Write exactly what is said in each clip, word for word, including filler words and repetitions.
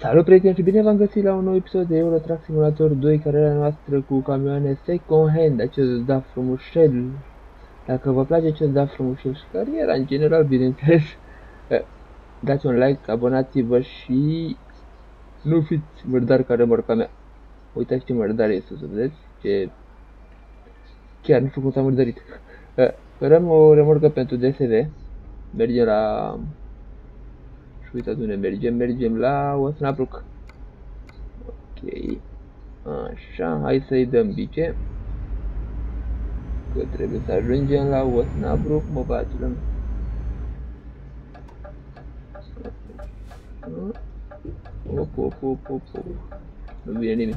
Salut prieteni și bine v-am găsit la un nou episod de Euro Truck Simulator doi, carieră noastră cu camioane second hand, acest da frumușel. Dacă vă place acest da frumușel și cariera în general, bineînțeles, dați un like, abonați-vă și nu fiți murdari ca remorca mea. Uitați ce murdare este, să vedeți, ce... Chiar nu știu cum s-a murdărit. Cărăm o remorcă pentru D S V, mergem la... Și uitați unde mergem, mergem la Osnabrück. Ok. Așa, hai să-i dăm bice. Că trebuie să ajungem la Osnabrück, mă bacilăm. Op, op, op, op, op. Nu vine nimeni.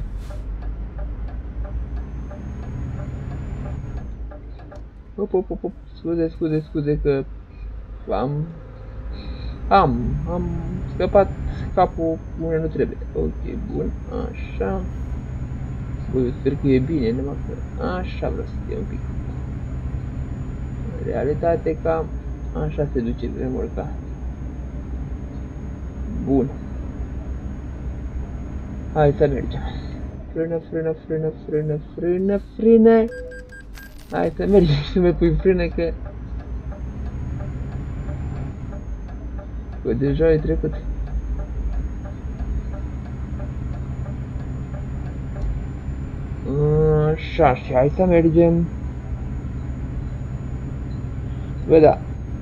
Op, op, op, op. Scuze, scuze, scuze că am... Am, am scăpat capul unde nu trebuie. Ok, bun, așa. Bă, eu sper că e bine, numai că așa vreau să fie un pic. În realitate cam așa se duce remorca. Bun. Hai să mergem. Frână, frână, frână, frână, frână, frână. Hai să mergem și să mai pui frână că... Că deja e trecut. Așa, și hai să mergem. Bă, da.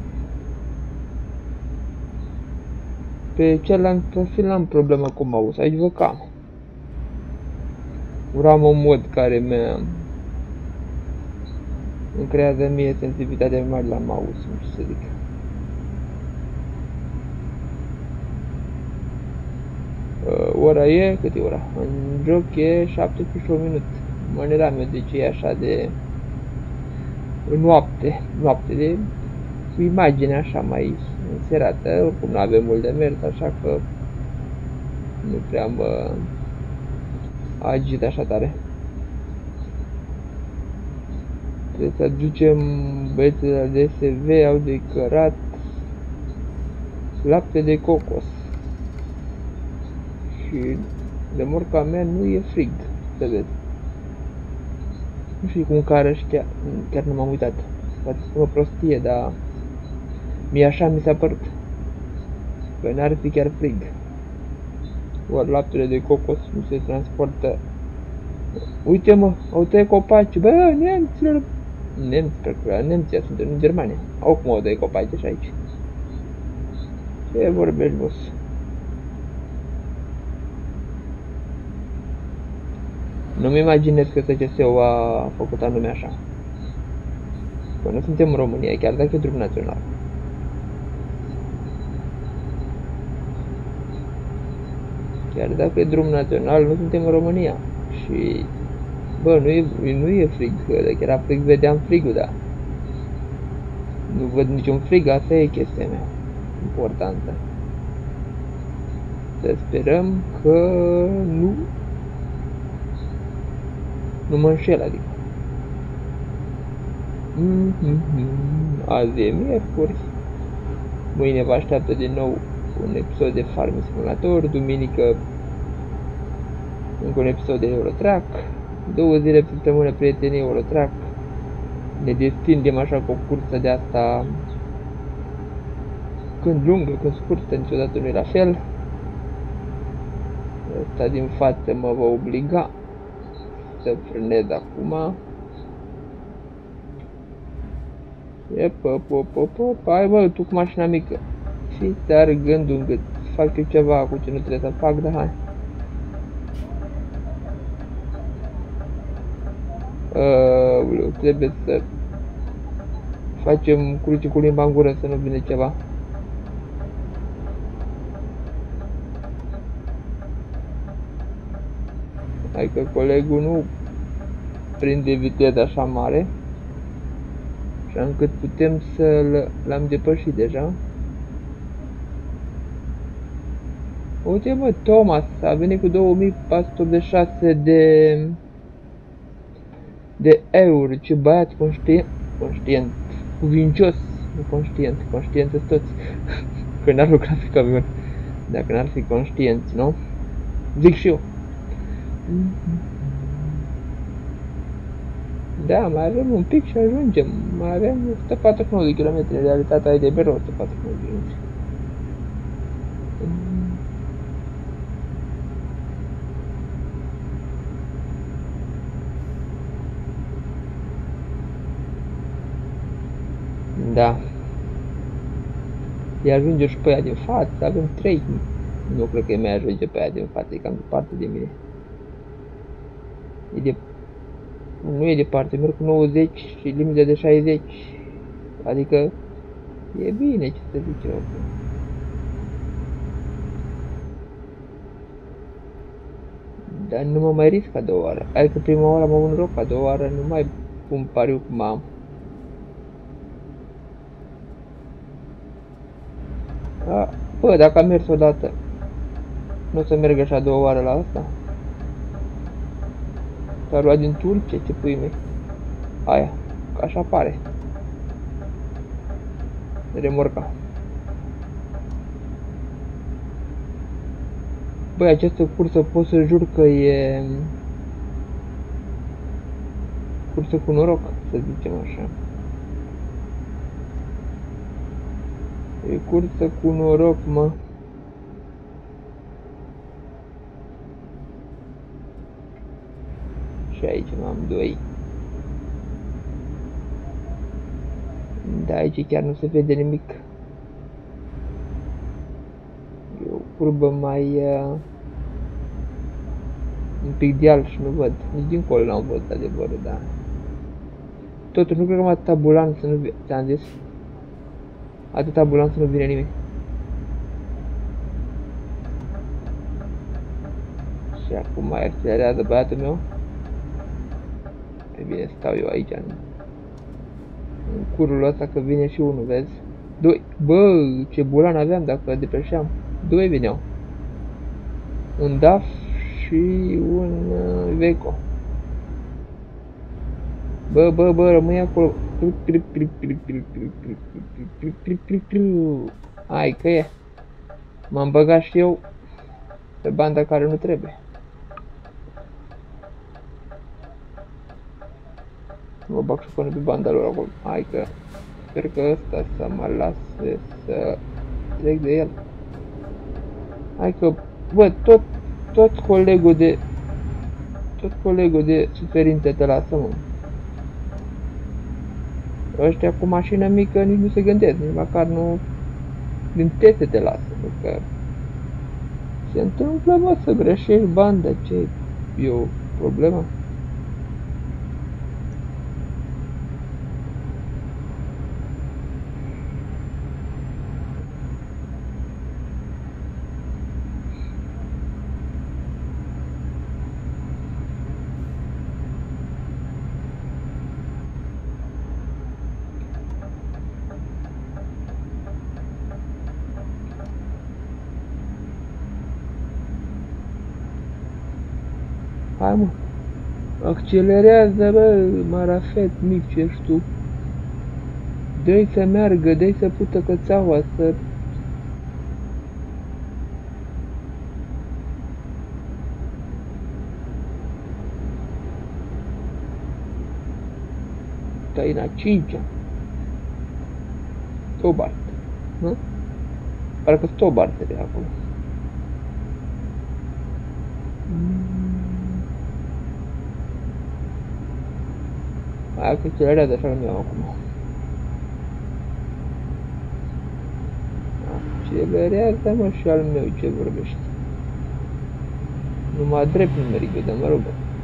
Pe celălalt profil am problemă cu mouse, aici vă cam. Uram un mod care mi-a... îmi creează mie sensibilitate mare la mouse, nu știu să zic. Uh, ora e, cât e ora? În joc e șaptesprezece minute. Maniera mea de ce e așa de... noapte, noapte de... cu imagine așa mai înserată, oricum nu avem mult de mers, așa că nu prea mă agit așa tare. Trebuie să ducem băieții de la D S V, au de cărat lapte de cocos. Și remorca mea nu e frig, să vezi. Nu știu cum cară și chiar, chiar nu m-am uitat. Poate spun o prostie, dar mie așa mi s-a părut. Că n-ar fi chiar frig. Ori laptele de cocos nu se transportă. Uite mă, au tăiat copaci. Bă, nemților. Nemți, preocupă, nemții sunt în Germania. Au cum au tăiat copaci așa aici. Ce vorbești, boss? Nu-mi imaginez că S C S-ul a făcut anume așa. Că nu suntem în România, chiar dacă e drum național. Chiar dacă e drum național, nu suntem în România. Și... bă, nu e, nu e frig, dacă era frig, vedeam frigul, da. Nu văd niciun frig, asta e chestia mea importantă. Să sperăm că nu... nu mă înșel, adică. Mm-hmm. Azi e miercuri. Mâine vă așteaptă din nou un episod de Farming Simulator. Duminică încă un episod de Euro Truck. Două zile pe săptămână, prieteni, Euro Truck. Ne destindem așa cu o cursă de asta. Când lungă, când scurtă, niciodată nu e la fel. Ăsta din față mă va obliga să frânez acum. Ep, op, op, op, op. Hai bă, tu cu mașina mică. Și ți-ar gândul în gât. Fac eu ceva cu ce nu trebuie să fac, dar hai. Uh, trebuie să facem cruce cu limba în gură să nu vine ceva. Hai că colegul nu prinde viteză așa mare, așa încât putem să l-am depășit deja. Uite mă, Thomas a venit cu două mii patru sute optzeci și șase de de euro. Ce băiat conștient, conștient, cuvincios, nu conștient, conștient toți, că n-ar lucra pe camion, dacă n-ar fi conștienți, nu? Zic și eu. Da, mai avem un pic și ajungem. Mai avem o sută patruzeci și nouă de kilometri. În realitate ai de mereu o sută patruzeci și nouă de kilometri. Da. Îi ajunge și pe aia din față, avem trei. Nu cred că îi mai ajunge pe aia din față, e cam departe de mine. E de... Nu e departe, merg cu nouăzeci și limita de șaizeci. Adică e bine, ce să zic eu. Dar nu mă mai risc a doua oară. Adică prima oară am avut noroc, a doua oară nu mai pun pariu cum am. A, bă, dacă am mers odată, nu o să merg așa a doua oară la asta? S-a luat din Turcia, ce pui mei? Aia, că așa pare. Remorca. Băi, această cursă pot să jur că e... cursă cu noroc, să zicem așa. E cursă cu noroc, mă. Și aici am doi. Da, aici chiar nu se vede nimic. E o curbă mai... Uh, un pic de alt și nu văd. Nici dincolo n-am văzut adevărul, da. Totuși nu cred că am atâta bulan să nu vine. Ți-am zis? Atâta bulan să nu vine nimeni. Și acum mai accelerează băiatul meu. E bine, stau eu aici în, în curul ăsta că vine și unul, vezi? Doi. Bă, ce bulan aveam dacă depășeam. Doi vineau. Un D A F și un uh, Iveco. Bă, bă, bă, rămâi acolo. Hai că e. M-am băgat și eu pe banda care nu trebuie. Mă bag și până pe banda lor acolo. Hai că sper că ăsta să mă lase să trec de el. Hai că, bă, tot, tot colegul de, tot colegul de suferințe te lasă, mă. Ăștia cu mașină mică nici nu se gândesc, nici măcar nu din teste te lasă, că se întâmplă, mă, să greșești banda, ce e o problemă? Hai, mă, accelerează, bă, marafet mic ce ești tu. Dă-i să meargă, dă-i să pută cățaua, să... Stai în a cincea. Stobart, nu? Parcă Stobart e de acolo. Hai că accelerează așa cum eu acum. Accelerează, mă, și al meu ce vorbești. Numai drept numerică, dar mă rog.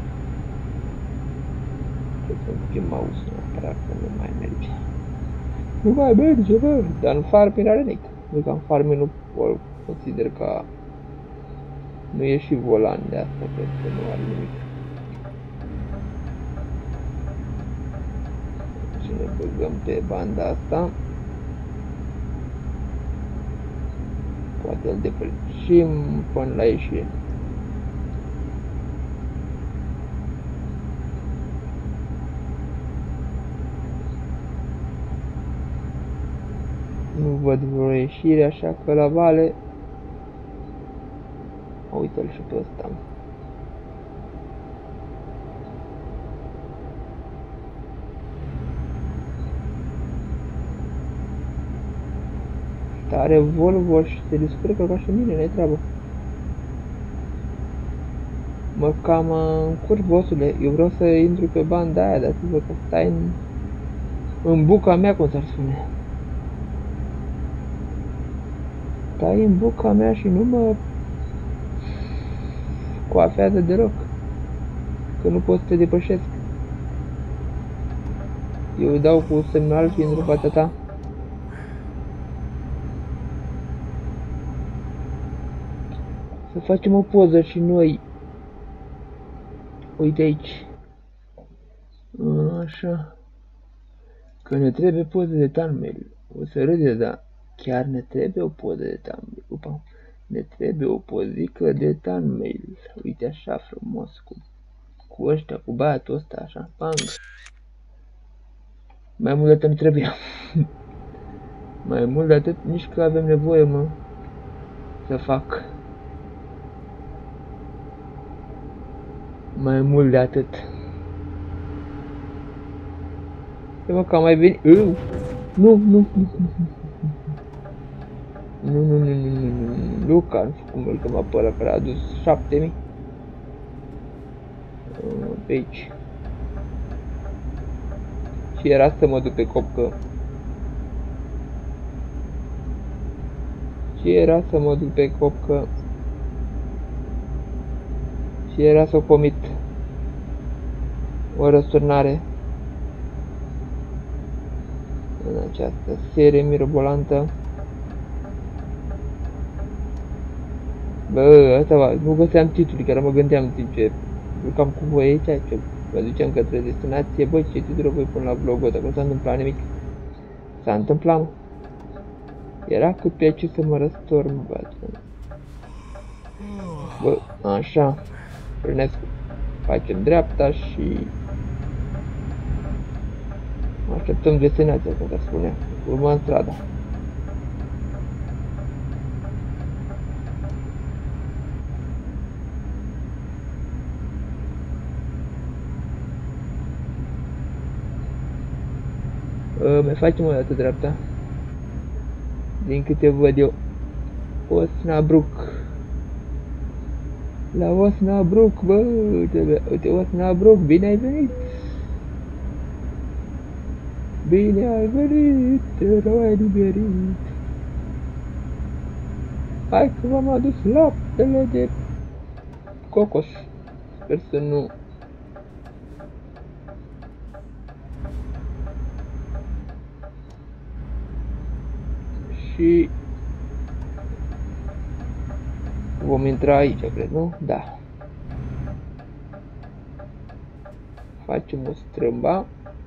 Trebuie să schimb mouse, neapărat că nu mai merge. Nu mai merge, bă, dar în Farming are nic. Nu că în Farming nu consider că nu e și volan de asta, cred că nu are nimic. Și ne băgăm pe banda asta. Poate îl depășim până la ieșire. Nu văd vreo ieșire, așa că la vale Uite-l și pe ăsta. Are Volvo și se descurcă ca și mine, n-ai treabă. Mă cam încurc, bossule. Eu vreau să intru pe banda aia, dar văd că stai în, în buca mea, cum s-ar spune. Stai în buca mea și nu mă coafează deloc. Că nu pot să te depășesc. Eu îi dau cu semnal și intru partea ta. Să facem o poză și noi. Uite aici. Așa. Că ne trebuie poze de thumbnail. O să râdeți, dar chiar ne trebuie o poză de thumbnail. Upa. Ne trebuie o pozică de thumbnail. Uite așa frumos cu, cu ăștia, cu băiatul ăsta, așa. Bang. Mai mult de atât nu trebuie. Mai mult de atât nici că avem nevoie, mă, să fac. Mai mult de atât. E mă, că am mai venit. Uh, nu, nu, nu, nu. Nu, nu, nu, nu, nu, nu, nu, Luca, nu știu cum îl chema pe ăla care a adus șapte mii. Pe aici. Și era să mă duc pe cop că... Și era să mă duc pe cop că... Și era să o comit. O răsturnare. În această serie mirobolantă. Bă, asta va, nu găseam titlul, chiar mă gândeam în timp ce lucam cu voi aici, ce mă duceam către destinație, băi, ce titlul voi pun la blogul ăsta, că nu s-a întâmplat nimic. S-a întâmplat, mă. Era cât pe aici să mă răstorn, bă. Bă, așa. Prânesc, facem dreapta și... Așteptăm destinația, cum se spunea. Urmăm strada. Uh, mai facem o dată dreapta. Din câte văd eu. Osnabrück. La Osnabrück, bă, uite, uite Osnabrück, bine ai venit. Bine ai venit, te ai liberit. Hai că v-am adus laptele de cocos. Sper să nu... Și... vom intra aici, cred, nu? Da. Facem o strâmba.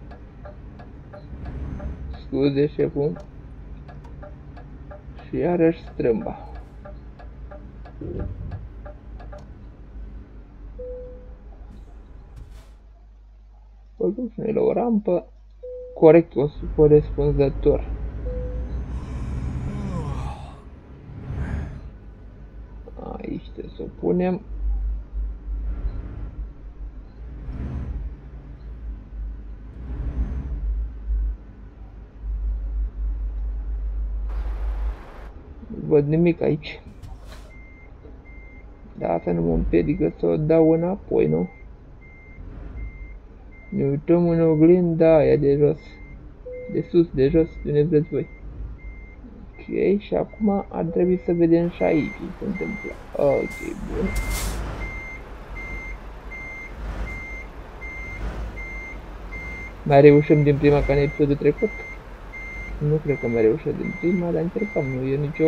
Scuze, șeful. Și iarăși strâmba. Păi duc și noi la o rampă. Corect, corespunzător. Aici trebuie să o punem. Nu văd nimic aici. Da, asta nu mă împiedică să o dau înapoi, nu? Ne uităm în oglinda aia de jos. De sus, de jos, de unde vreți voi. Ok, și acum ar trebui să vedem și aici ce se întâmplă. Ok, bun. Mai reușim din prima ca în episodul trecut? Nu cred că mai reușim din prima, dar încercăm, nu e nicio...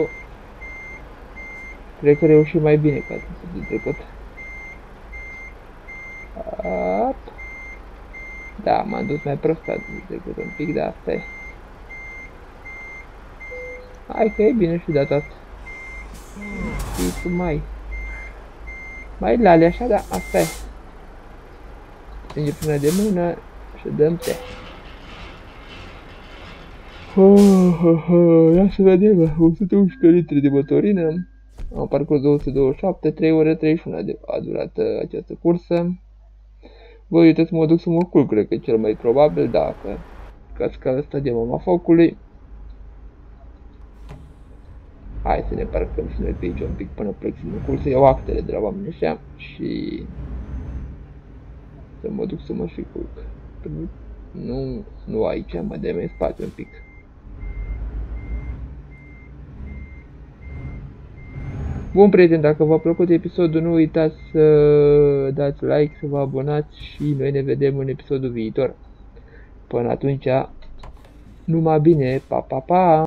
Cred că reușim mai bine ca în episodul trecut. Ap. Da, m-am dus mai prost ca trecut un pic, dar asta e. Hai că e bine și data asta. Și tu mai... Mai lale așa, da, asta e. Strânge până de mână și dăm te. Oh, oh, oh. Ia să vedem, o sută unsprezece litri de motorină. Am parcurs două sute douăzeci și șapte, trei ore treizeci și unu a durat uh, această cursă. Voi uite să mă duc să mă culc, cred că e cel mai probabil, dacă casca asta de mama focului. Hai să ne parcăm și noi pe aici un pic până plec să mă culc, să iau actele de la oamenii ăștia și să mă duc să mă și culc. Nu, nu aici, mă dai mai spate un pic. Bun, prieteni, dacă v-a plăcut episodul, nu uitați să dați like, să vă abonați și noi ne vedem în episodul viitor. Până atunci, numai bine, pa, pa, pa!